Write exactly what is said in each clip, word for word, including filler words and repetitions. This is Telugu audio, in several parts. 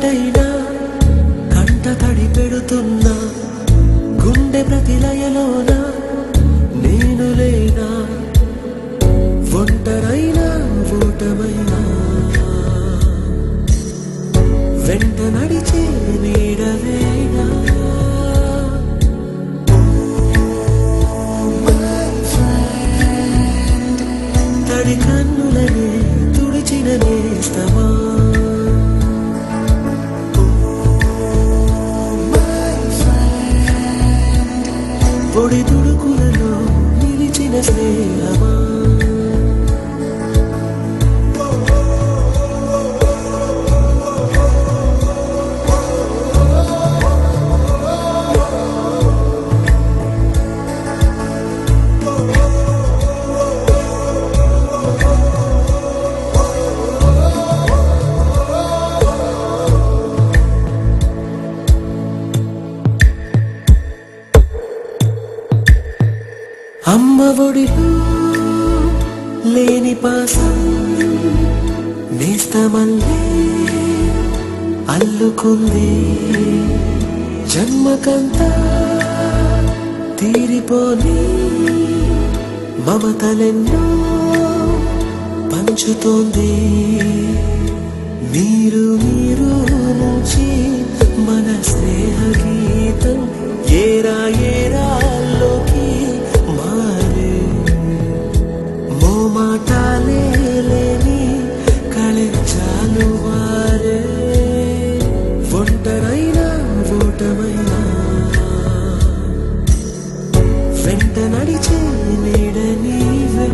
కన్నీటైనా కంట తడి పెడుతున్నా గుండె ప్రతిలయలోన నేను లేనా ఒంటరైనా ఓటమైనా వెంట నడిచే నీడవేనా తడి కన్నులనే తుడిచిన నేస్తమా పొడి తుడుకులలో నిలిచిన స్నేహమా అమ్మ ఒడిలో లేని పాసం నేస్తమల్లే అల్లుకుంది జన్మకంతా తీరిపోని మమతలెన్నో పంచుతోంది మీరు మీరు నుంచి మన స్నేహ గీతం ఏరా ఏరాల్లోకి మారే మోమాటాలే లేని కళెచ్చాలు వారే ఒంటరైనా ఓటమైనా వెంట నడిచే నీడ నీవే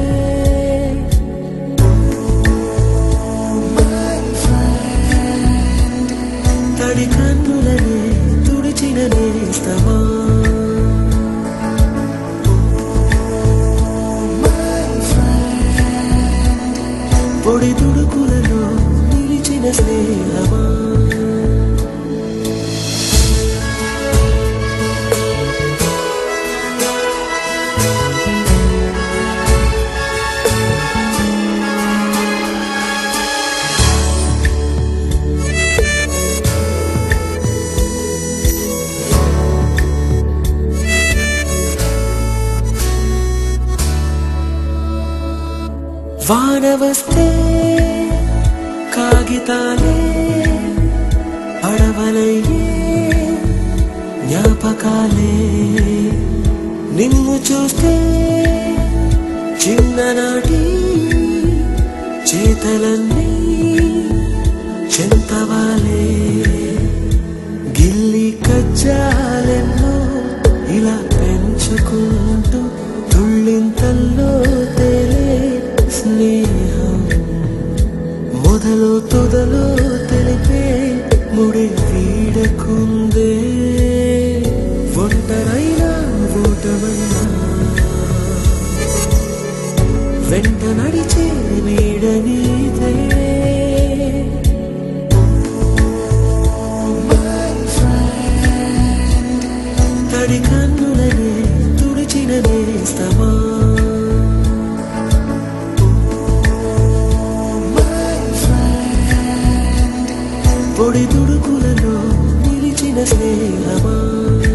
తడి కన్నులనే తుడిచిన నేస్తమా పొడి తుడుకులలో నిలిచిన స్నేహమా వాన వస్తే కాగితాలే పడవలయ్యే జ్ఞాపకాలే నిన్ను చూస్తే చిన్ననాటి చేతలన్నీ చెంతవాలే గిల్లి కజ్జాలెన్నో ఇలా పెంచుకుంటూ తుళ్ళింతల్లో తేలే స్నేహం మొదలు తొదలు తెలిపే ముడి వీడకుందే ఒంటరైనా ఓటమైనా వెంట నడిచే నీడ నీదే తడి కన్నులనే తుడిచిన నేస్తమా పొడి తుడుకులలో నిలిచిన స్నేహమా